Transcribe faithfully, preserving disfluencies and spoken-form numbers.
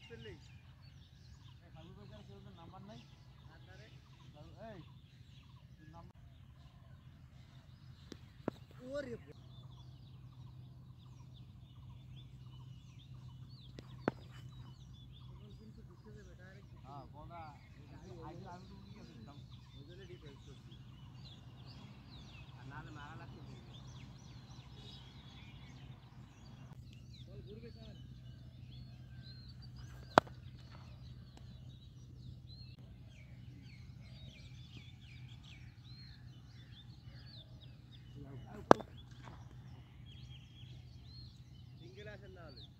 ফেললি খাবি বাজার কেউ তো নাম্বার নাই আরে এই নাম্বার ওরে কিন্তু ঢুকে যাবে ডাইরেক্ট হ্যাঁ বড়া আগে আমি তো উঠে গেছিলাম ওই জন্য ডিফেন্স করছি আর নাহলে মারা লাগতো বল ঘুরবে স্যার সিঙ্গেল আসেন না হলে